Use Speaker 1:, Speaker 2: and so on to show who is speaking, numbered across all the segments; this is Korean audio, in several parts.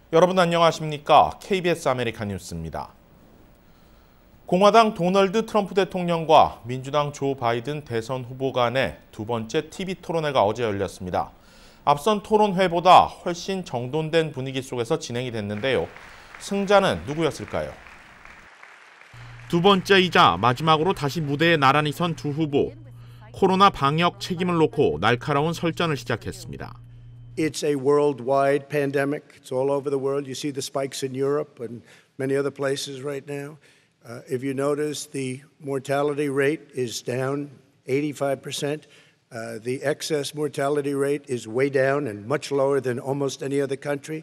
Speaker 1: 여러분 안녕하십니까? KBS 아메리카 뉴스입니다. 공화당 도널드 트럼프 대통령과 민주당 조 바이든 대선 후보 간의 두 번째 TV 토론회가 어제 열렸습니다. 앞선 토론회보다 훨씬 정돈된 분위기 속에서 진행이 됐는데요. 승자는 누구였을까요? 두 번째이자 마지막으로 다시 무대에 나란히 선 두 후보. 코로나 방역 책임을 놓고 날카로운 설전을 시작했습니다.
Speaker 2: It's a worldwide pandemic. It's all over the world. You see the spikes in Europe and many other places right now. If you notice, the mortality rate is down 85%. The excess mortality rate is way down and much lower than almost any other country.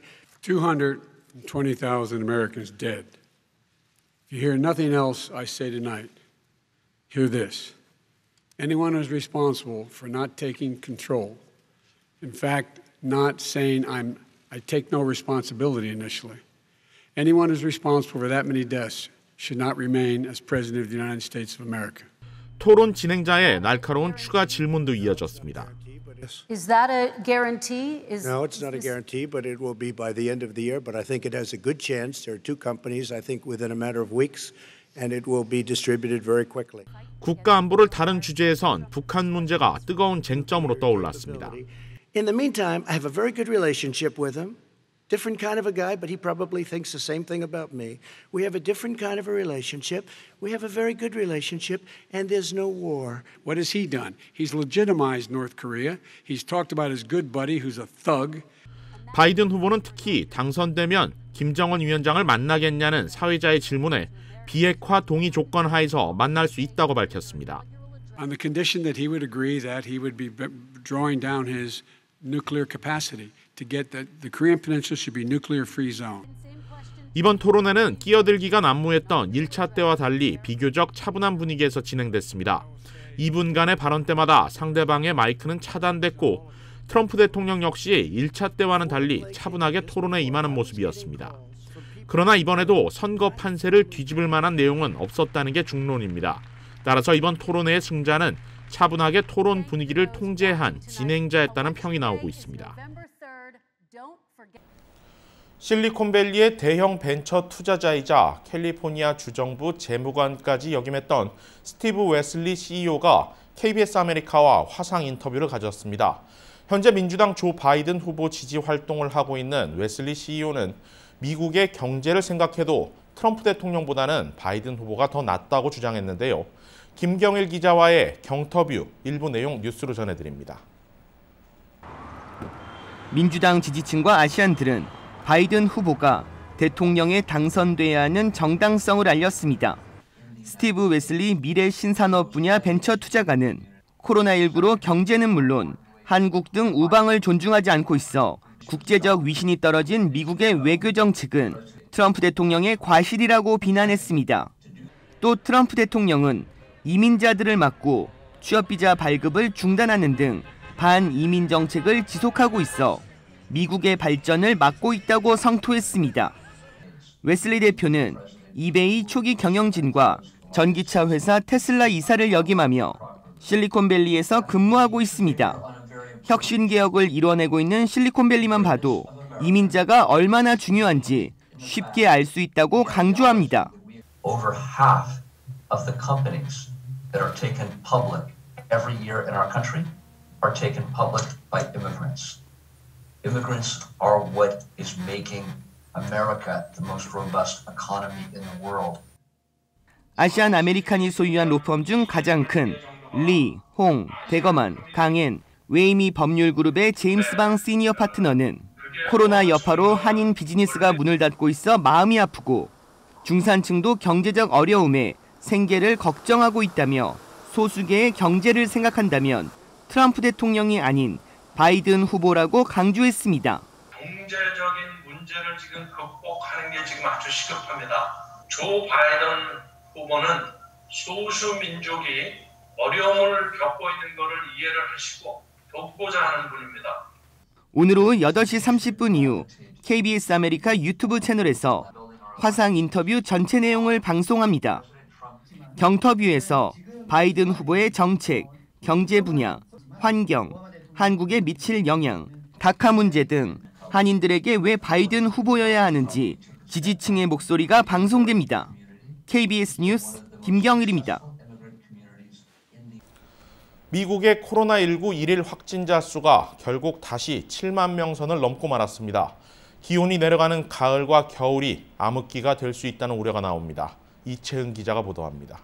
Speaker 3: 220,000 Americans dead. If you hear nothing else I say tonight, hear this. Anyone who's responsible for not taking control, in fact, not saying I take no responsibility initially. Anyone who's responsible for that many deaths should not remain as President of the United States of America.
Speaker 1: 토론 진행자의 날카로운 추가 질문도 이어졌습니다.
Speaker 4: Is that a guarantee?
Speaker 2: No, it's not a guarantee, but it will be by the end of the year. But I think it has a good chance. There are two companies, I think, within a matter of weeks, and it will be distributed very quickly.
Speaker 1: 국가 안보를 다른 주제에선 북한 문제가 뜨거운 쟁점으로 떠올랐습니다.
Speaker 2: In the meantime, I have a very good relationship with him. Different kind of a guy, but he probably thinks the same thing about me. We have a different kind of a relationship. We have a very good relationship, and there's no war.
Speaker 3: What has he done? He's legitimized North Korea. He's talked about his good buddy who's a thug.
Speaker 1: 바이든 후보는 특히 당선되면 김정은 위원장을 만나겠냐는 사회자의 질문에 비핵화 동의 조건 하에서 만날 수 있다고 밝혔습니다.
Speaker 3: On the condition that he would agree that he would be drawing down his nuclear capacity to get the Korean Peninsula should be nuclear-free zone.
Speaker 1: 이번 토론회는 끼어들기가 난무했던 1차 때와 달리 비교적 차분한 분위기에서 진행됐습니다. 2분간의 발언 때마다 상대방의 마이크는 차단됐고 트럼프 대통령 역시 1차 때와는 달리 차분하게 토론에 임하는 모습이었습니다. 그러나 이번에도 선거 판세를 뒤집을 만한 내용은 없었다는 게 중론입니다. 따라서 이번 토론회의 승자는 차분하게 토론 분위기를 통제한 진행자였다는 평이 나오고 있습니다. 실리콘밸리의 대형 벤처 투자자이자 캘리포니아 주정부 재무관까지 역임했던 스티브 웨슬리 CEO가 KBS 아메리카와 화상 인터뷰를 가졌습니다. 현재 민주당 조 바이든 후보 지지 활동을 하고 있는 웨슬리 CEO는 미국의 경제를 생각해도 트럼프 대통령보다는 바이든 후보가 더 낫다고 주장했는데요. 김경일 기자와의 경터뷰 일부 내용 뉴스로 전해드립니다.
Speaker 5: 민주당 지지층과 아시안들은 바이든 후보가 대통령에 당선돼야 하는 정당성을 알렸습니다. 스티브 웨슬리 미래 신산업 분야 벤처 투자가는 코로나19로 경제는 물론 한국 등 우방을 존중하지 않고 있어 국제적 위신이 떨어진 미국의 외교 정책은 트럼프 대통령의 과실이라고 비난했습니다. 또 트럼프 대통령은 이민자들을 막고 취업비자 발급을 중단하는 등 반이민 정책을 지속하고 있어 미국의 발전을 막고 있다고 성토했습니다. 웨슬리 대표는 이베이 초기 경영진과 전기차 회사 테슬라 이사를 역임하며 실리콘밸리에서 근무하고 있습니다. 혁신 개혁을 이뤄내고 있는 실리콘밸리만 봐도 이민자가 얼마나 중요한지 쉽게 알 수 있다고 강조합니다.
Speaker 6: Over half of the companies that are taken public every year in our country are taken public by immigrants. Immigrants are what is making America the most robust economy in the world.
Speaker 5: 아시안 아메리칸이 소유한 로펌 중 가장 큰 리, 홍, 베거만, 강엔, 웨이미 법률그룹의 제임스 방 시니어 파트너는 코로나 여파로 한인 비즈니스가 문을 닫고 있어 마음이 아프고 중산층도 경제적 어려움에 생계를 걱정하고 있다며 소수계의 경제를 생각한다면 트럼프 대통령이 아닌 바이든 후보라고 강조했습니다.
Speaker 7: 경제적인 문제를 지금 극복하는 게 지금 아주 시급합니다. 조 바이든 후보는 소수 민족이 어려움을 겪고 있는 것을 이해를 하시고 돕고자 하는 분입니다.
Speaker 5: 오늘 오후 8시 30분 이후 KBS 아메리카 유튜브 채널에서 화상 인터뷰 전체 내용을 방송합니다. 경터뷰에서 바이든 후보의 정책, 경제 분야, 환경, 한국에 미칠 영향, 다카 문제 등 한인들에게 왜 바이든 후보여야 하는지 지지층의 목소리가 방송됩니다. KBS 뉴스 김경일입니다.
Speaker 1: 미국의 코로나19 일일 확진자 수가 결국 다시 7만 명 선을 넘고 말았습니다. 기온이 내려가는 가을과 겨울이 암흑기가 될 수 있다는 우려가 나옵니다. 이채은 기자가 보도합니다.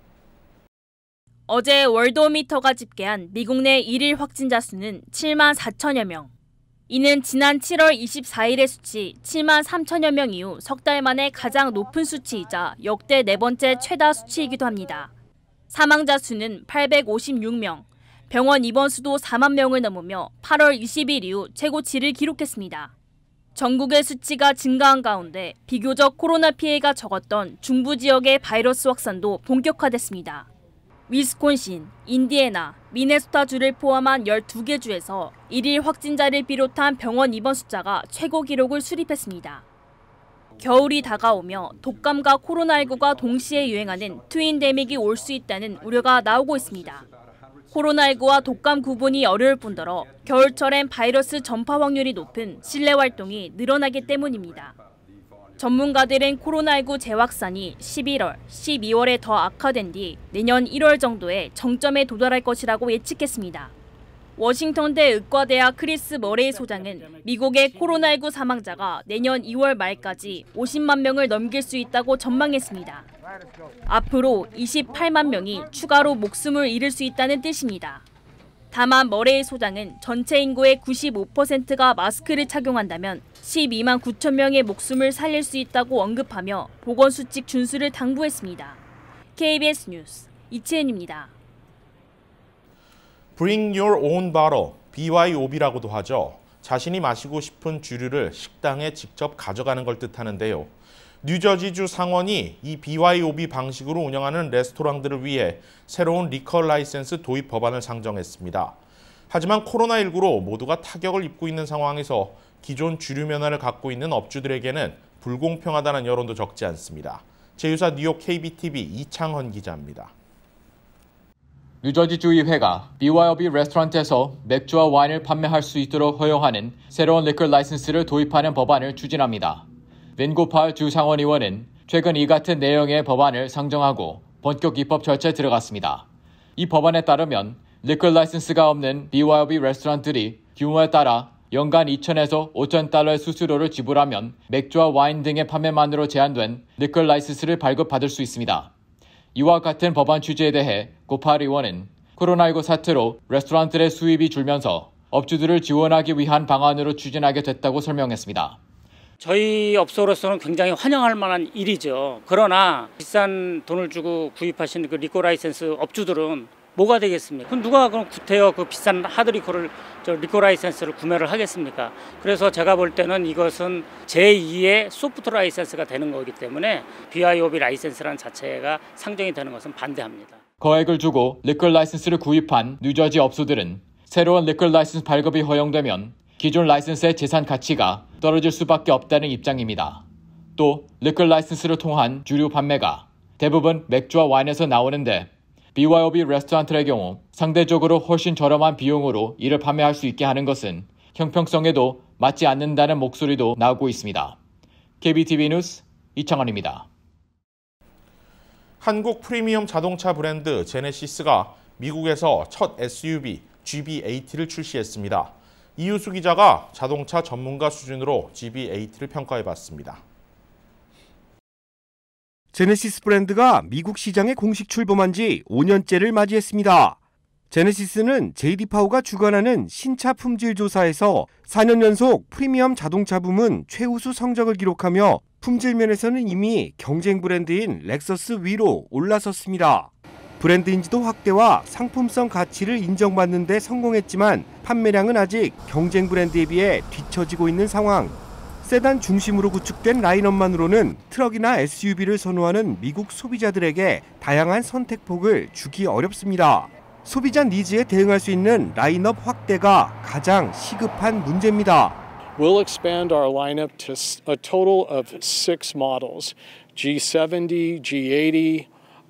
Speaker 8: 어제 월드오미터가 집계한 미국 내 일일 확진자 수는 7만 4천여 명. 이는 지난 7월 24일의 수치 7만 3천여 명 이후 석 달 만에 가장 높은 수치이자 역대 네 번째 최다 수치이기도 합니다. 사망자 수는 856명, 병원 입원 수도 4만 명을 넘으며 8월 20일 이후 최고치를 기록했습니다. 전국의 수치가 증가한 가운데 비교적 코로나 피해가 적었던 중부 지역의 바이러스 확산도 본격화됐습니다. 위스콘신, 인디애나, 미네소타주를 포함한 12개 주에서 일일 확진자를 비롯한 병원 입원 숫자가 최고 기록을 수립했습니다. 겨울이 다가오며 독감과 코로나19가 동시에 유행하는 트윈데믹이 올 수 있다는 우려가 나오고 있습니다. 코로나19와 독감 구분이 어려울 뿐더러 겨울철엔 바이러스 전파 확률이 높은 실내 활동이 늘어나기 때문입니다. 전문가들은 코로나19 재확산이 11월, 12월에 더 악화된 뒤 내년 1월 정도에 정점에 도달할 것이라고 예측했습니다. 워싱턴대 의과대학 크리스 머레이 소장은 미국의 코로나19 사망자가 내년 2월 말까지 50만 명을 넘길 수 있다고 전망했습니다. 앞으로 28만 명이 추가로 목숨을 잃을 수 있다는 뜻입니다. 다만 머레이 소장은 전체 인구의 95%가 마스크를 착용한다면 12만 9천 명의 목숨을 살릴 수 있다고 언급하며 보건수칙 준수를 당부했습니다. KBS 뉴스 이채은입니다.
Speaker 1: Bring your own bottle, BYOB라고도 하죠. 자신이 마시고 싶은 주류를 식당에 직접 가져가는 걸 뜻하는데요. 뉴저지주 상원이 이 BYOB 방식으로 운영하는 레스토랑들을 위해 새로운 리커 라이센스 도입 법안을 상정했습니다. 하지만 코로나19로 모두가 타격을 입고 있는 상황에서 기존 주류 면허를 갖고 있는 업주들에게는 불공평하다는 여론도 적지 않습니다. 제휴사 뉴욕 KBTV 이창헌 기자입니다.
Speaker 9: 뉴저지주의회가 BYOB 레스토랑에서 맥주와 와인을 판매할 수 있도록 허용하는 새로운 리커 라이센스를 도입하는 법안을 추진합니다. 빈 고팔 주 상원의원은 최근 이 같은 내용의 법안을 상정하고 본격 입법 절차에 들어갔습니다. 이 법안에 따르면 리커 라이센스가 없는 BYOB 레스토랑들이 규모에 따라 연간 2,000에서 5,000달러의 수수료를 지불하면 맥주와 와인 등의 판매만으로 제한된 리커 라이센스를 발급받을 수 있습니다. 이와 같은 법안 취지에 대해 고팔 의원은 코로나19 사태로 레스토랑들의 수입이 줄면서 업주들을 지원하기 위한 방안으로 추진하게 됐다고 설명했습니다.
Speaker 10: 저희 업소로서는 굉장히 환영할 만한 일이죠. 그러나 비싼 돈을 주고 구입하신 그 리커 라이센스 업주들은 뭐가 되겠습니까? 누가 그럼 구태여 그 비싼 하드 리커 라이센스를 구매를 하겠습니까? 그래서 제가 볼 때는 이것은 제2의 소프트 라이센스가 되는 거기 때문에 BYOB 라이센스라는 자체가 상정이 되는 것은 반대합니다.
Speaker 9: 거액을 주고 리커 라이센스를 구입한 뉴저지 업소들은 새로운 리커 라이센스 발급이 허용되면 기존 라이센스의 재산 가치가 떨어질 수밖에 없다는 입장입니다. 또 리커 라이센스를 통한 주류 판매가 대부분 맥주와 와인에서 나오는데 BYOB 레스토랑들의 경우 상대적으로 훨씬 저렴한 비용으로 이를 판매할 수 있게 하는 것은 형평성에도 맞지 않는다는 목소리도 나오고 있습니다. KBTV 뉴스 이창헌입니다.
Speaker 1: 한국 프리미엄 자동차 브랜드 제네시스가 미국에서 첫 SUV GV80를 출시했습니다. 이유수 기자가 자동차 전문가 수준으로 GV80를 평가해봤습니다.
Speaker 11: 제네시스 브랜드가 미국 시장에 공식 출범한 지 5년째를 맞이했습니다. 제네시스는 JD 파워가 주관하는 신차 품질 조사에서 4년 연속 프리미엄 자동차 부문 최우수 성적을 기록하며 품질 면에서는 이미 경쟁 브랜드인 렉서스 위로 올라섰습니다. 브랜드 인지도 확대와 상품성 가치를 인정받는 데 성공했지만 판매량은 아직 경쟁 브랜드에 비해 뒤처지고 있는 상황. 세단 중심으로 구축된 라인업만으로는 트럭이나 SUV를 선호하는 미국 소비자들에게 다양한 선택폭을 주기 어렵습니다. 소비자 니즈에 대응할 수 있는 라인업 확대가 가장 시급한 문제입니다.
Speaker 12: We'll expand our lineup to a total of 6 models, G70, G80,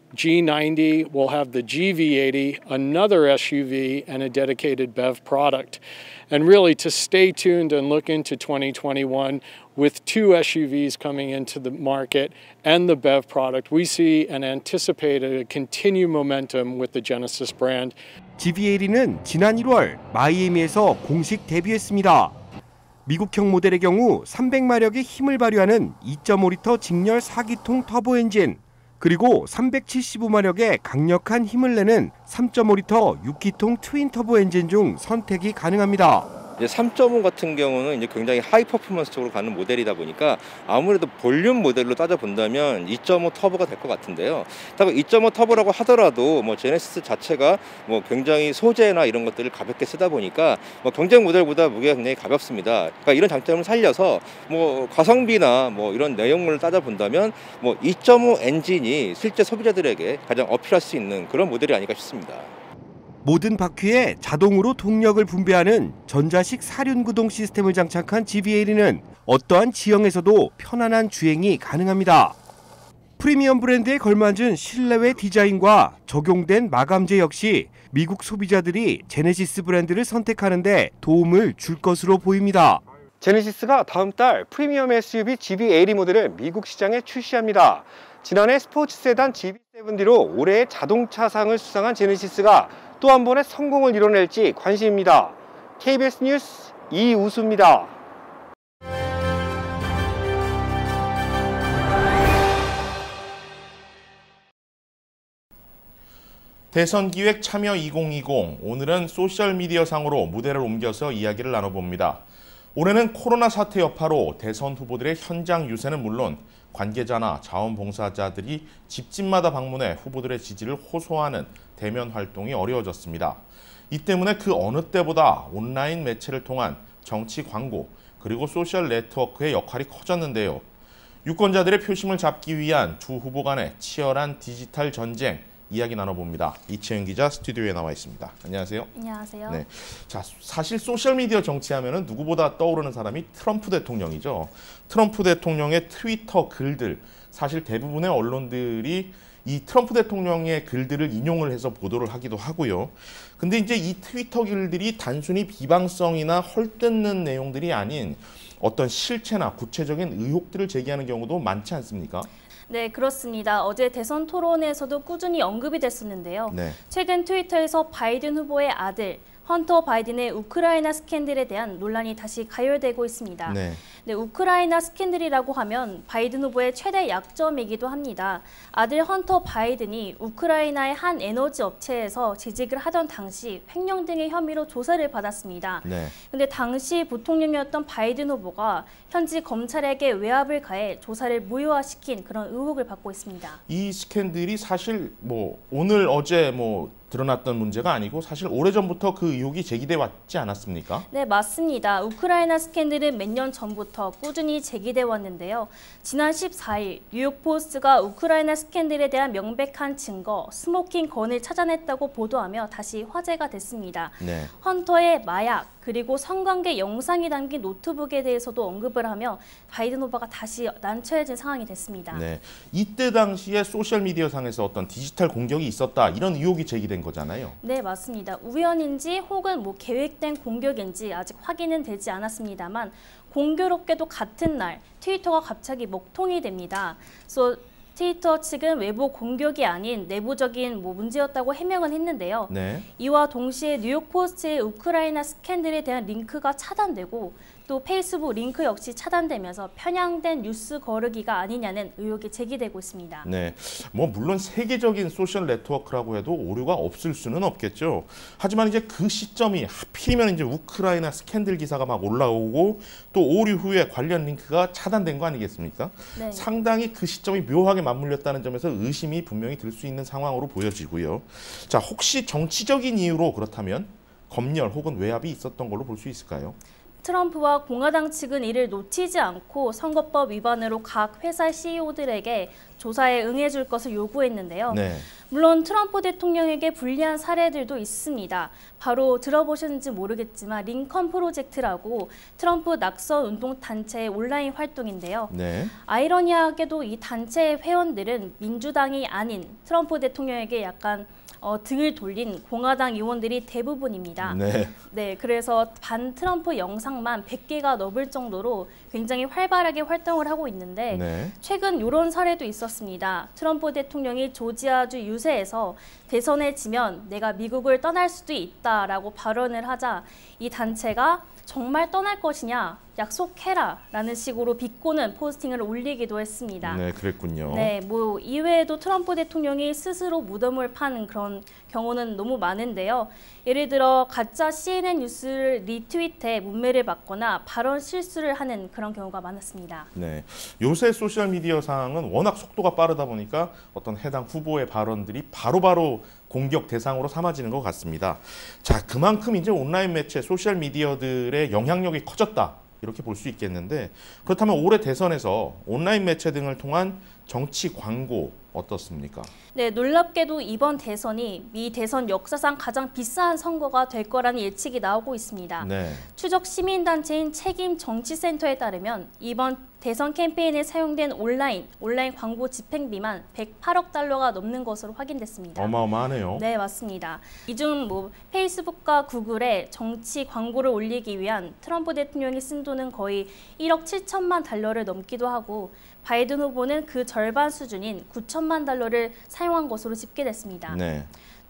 Speaker 12: G90 will have the GV80, another SUV, and a dedicated BEV product. And really to stay tuned and look into 2021 with 2 SUVs coming into the market and the BEV product, we see and anticipate a continued momentum with the Genesis brand.
Speaker 11: GV80는 지난 1월 마이애미에서 공식 데뷔했습니다. 미국형 모델의 경우 300마력의 힘을 발휘하는 2.5리터 직렬 4기통 터보 엔진, 그리고 375마력의 강력한 힘을 내는 3.5리터 6기통 트윈 터보 엔진 중 선택이 가능합니다.
Speaker 13: 이제 3.5 같은 경우는 이제 굉장히 하이 퍼포먼스 쪽으로 가는 모델이다 보니까 아무래도 볼륨 모델로 따져본다면 2.5 터보가 될 것 같은데요. 2.5 터보라고 하더라도 뭐 제네시스 자체가 뭐 굉장히 소재나 이런 것들을 가볍게 쓰다 보니까 뭐 경쟁 모델보다 무게가 굉장히 가볍습니다. 그러니까 이런 장점을 살려서 뭐 가성비나 뭐 이런 내용물을 따져본다면 뭐 2.5 엔진이 실제 소비자들에게 가장 어필할 수 있는 그런 모델이 아닐까 싶습니다.
Speaker 11: 모든 바퀴에 자동으로 동력을 분배하는 전자식 사륜구동 시스템을 장착한 GV80는 어떠한 지형에서도 편안한 주행이 가능합니다. 프리미엄 브랜드에 걸맞은 실내외 디자인과 적용된 마감재 역시 미국 소비자들이 제네시스 브랜드를 선택하는 데 도움을 줄 것으로 보입니다.
Speaker 14: 제네시스가 다음 달 프리미엄 SUV GV80 모델을 미국 시장에 출시합니다. 지난해 스포츠 세단 GV70D로 올해의 자동차상을 수상한 제네시스가 또 한 번의 성공을 이뤄낼지 관심입니다. KBS 뉴스 이우수입니다.
Speaker 1: 대선기획 참여 2020, 오늘은 소셜미디어 상으로 무대를 옮겨서 이야기를 나눠봅니다. 올해는 코로나 사태 여파로 대선 후보들의 현장 유세는 물론 관계자나 자원봉사자들이 집집마다 방문해 후보들의 지지를 호소하는 대면 활동이 어려워졌습니다. 이 때문에 그 어느 때보다 온라인 매체를 통한 정치 광고 그리고 소셜 네트워크의 역할이 커졌는데요. 유권자들의 표심을 잡기 위한 두 후보 간의 치열한 디지털 전쟁 이야기 나눠봅니다. 이채은 기자 스튜디오에 나와 있습니다. 안녕하세요.
Speaker 8: 안녕하세요.
Speaker 1: 네, 자, 사실 소셜미디어 정치하면은 누구보다 떠오르는 사람이 트럼프 대통령이죠. 트럼프 대통령의 트위터 글들, 사실 대부분의 언론들이 이 트럼프 대통령의 글들을 인용을 해서 보도를 하기도 하고요. 근데 이제 이 트위터 글들이 단순히 비방성이나 헐뜯는 내용들이 아닌 어떤 실체나 구체적인 의혹들을 제기하는 경우도 많지 않습니까?
Speaker 8: 네, 그렇습니다. 어제 대선 토론에서도 꾸준히 언급이 됐었는데요.
Speaker 1: 네.
Speaker 8: 최근 트위터에서 바이든 후보의 아들 헌터 바이든의 우크라이나 스캔들에 대한 논란이 다시 가열되고 있습니다.
Speaker 1: 네.
Speaker 8: 네, 우크라이나 스캔들이라고 하면 바이든 후보의 최대 약점이기도 합니다. 아들 헌터 바이든이 우크라이나의 한 에너지 업체에서 재직을 하던 당시 횡령 등의 혐의로 조사를 받았습니다.
Speaker 1: 네.
Speaker 8: 근데 당시 부통령이었던 바이든 후보가 현지 검찰에게 외압을 가해 조사를 무효화시킨 그런 의혹을 받고 있습니다.
Speaker 1: 이 스캔들이 사실 뭐 오늘 어제 뭐 드러났던 문제가 아니고 사실 오래전부터 그 의혹이 제기돼 왔지 않았습니까?
Speaker 8: 네, 맞습니다. 우크라이나 스캔들은 몇 년 전부터 꾸준히 제기돼 왔는데요. 지난 14일 뉴욕포스트가 우크라이나 스캔들에 대한 명백한 증거, 스모킹 건을 찾아냈다고 보도하며 다시 화제가 됐습니다.
Speaker 1: 네.
Speaker 8: 헌터의 마약, 그리고 성관계 영상이 담긴 노트북에 대해서도 언급을 하며 바이든 후보가 다시 난처해진 상황이 됐습니다.
Speaker 1: 네, 이때 당시에 소셜미디어 상에서 어떤 디지털 공격이 있었다 이런 의혹이 제기된 거잖아요.
Speaker 8: 네, 맞습니다. 우연인지 혹은 뭐 계획된 공격인지 아직 확인은 되지 않았습니다만 공교롭게도 같은 날 트위터가 갑자기 먹통이 됩니다. 트위터 측은 외부 공격이 아닌 내부적인 문제였다고 해명은 했는데요.
Speaker 1: 네.
Speaker 8: 이와 동시에 뉴욕포스트의 우크라이나 스캔들에 대한 링크가 차단되고 또 페이스북 링크 역시 차단되면서 편향된 뉴스 거르기가 아니냐는 의혹이 제기되고 있습니다.
Speaker 1: 네, 뭐 물론 세계적인 소셜 네트워크라고 해도 오류가 없을 수는 없겠죠. 하지만 이제 그 시점이 하필이면 이제 우크라이나 스캔들 기사가 막 올라오고 또 오류 후에 관련 링크가 차단된 거 아니겠습니까?
Speaker 8: 네.
Speaker 1: 상당히 그 시점이 묘하게 맞물렸다는 점에서 의심이 분명히 들 수 있는 상황으로 보여지고요. 자, 혹시 정치적인 이유로 그렇다면 검열 혹은 외압이 있었던 걸로 볼 수 있을까요?
Speaker 8: 트럼프와 공화당 측은 이를 놓치지 않고 선거법 위반으로 각 회사 CEO들에게 조사에 응해줄 것을 요구했는데요.
Speaker 1: 네.
Speaker 8: 물론 트럼프 대통령에게 불리한 사례들도 있습니다. 바로 들어보셨는지 모르겠지만 링컨 프로젝트라고 트럼프 낙선 운동 단체의 온라인 활동인데요.
Speaker 1: 네.
Speaker 8: 아이러니하게도 이 단체의 회원들은 민주당이 아닌 트럼프 대통령에게 약간 등을 돌린 공화당 의원들이 대부분입니다.
Speaker 1: 네.
Speaker 8: 그래서 반 트럼프 영상만 100개가 넘을 정도로 굉장히 활발하게 활동을 하고 있는데
Speaker 1: 네.
Speaker 8: 최근 이런 사례도 있었습니다. 트럼프 대통령이 조지아주 유세에서 대선에 지면 내가 미국을 떠날 수도 있다라고 발언을 하자 이 단체가 정말 떠날 것이냐 약속해라 라는 식으로 비꼬는 포스팅을 올리기도 했습니다.
Speaker 1: 네, 그랬군요.
Speaker 8: 네, 뭐 이외에도 트럼프 대통령이 스스로 무덤을 파는 그런 경우는 너무 많은데요. 예를 들어 가짜 CNN 뉴스를 리트윗해 문매를 받거나 발언 실수를 하는 그런 경우가 많았습니다.
Speaker 1: 네, 요새 소셜미디어상은 워낙 속도가 빠르다 보니까 어떤 해당 후보의 발언들이 바로바로 공격 대상으로 삼아지는 것 같습니다. 자, 그만큼 이제 온라인 매체, 소셜미디어들의 영향력이 커졌다. 이렇게 볼 수 있겠는데 그렇다면 올해 대선에서 온라인 매체 등을 통한 정치 광고 어떻습니까?
Speaker 8: 네, 놀랍게도 이번 대선이 미 대선 역사상 가장 비싼 선거가 될 거라는 예측이 나오고 있습니다.
Speaker 1: 네.
Speaker 8: 추적 시민단체인 책임정치센터에 따르면 이번 대선 캠페인에 사용된 온라인 광고 집행비만 108억 달러가 넘는 것으로 확인됐습니다.
Speaker 1: 어마어마하네요.
Speaker 8: 네, 맞습니다. 이 중 페이스북과 구글에 정치 광고를 올리기 위한 트럼프 대통령이 쓴 돈은 거의 1억 7천만 달러를 넘기도 하고 바이든 후보는 그 절반 수준인 9천만 달러를 사용한 것으로 집계됐습니다.
Speaker 1: 네.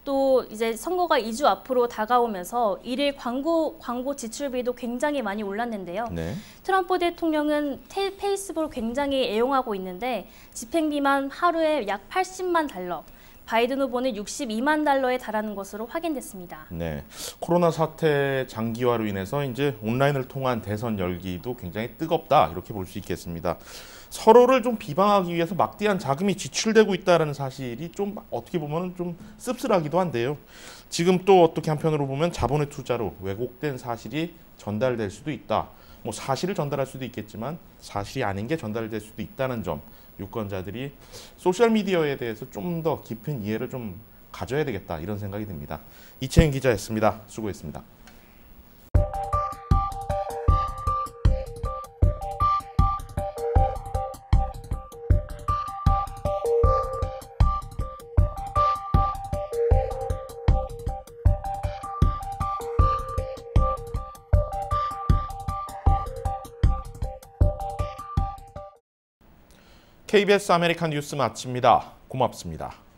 Speaker 8: 또 이제 선거가 2주 앞으로 다가오면서 일일 광고 지출비도 굉장히 많이 올랐는데요.
Speaker 1: 네.
Speaker 8: 트럼프 대통령은 페이스북을 굉장히 애용하고 있는데 집행비만 하루에 약 80만 달러, 바이든 후보는 62만 달러에 달하는 것으로 확인됐습니다.
Speaker 1: 네, 코로나 사태 장기화로 인해서 이제 온라인을 통한 대선 열기도 굉장히 뜨겁다 이렇게 볼 수 있겠습니다. 서로를 좀 비방하기 위해서 막대한 자금이 지출되고 있다는 사실이 좀 어떻게 보면 좀 씁쓸하기도 한데요. 지금 또 어떻게 한편으로 보면 자본의 투자로 왜곡된 사실이 전달될 수도 있다. 뭐 사실을 전달할 수도 있겠지만 사실이 아닌 게 전달될 수도 있다는 점. 유권자들이 소셜미디어에 대해서 좀 더 깊은 이해를 좀 가져야 되겠다 이런 생각이 듭니다. 이채윤 기자였습니다. 수고했습니다. KBS 아메리칸 뉴스 마칩니다. 고맙습니다.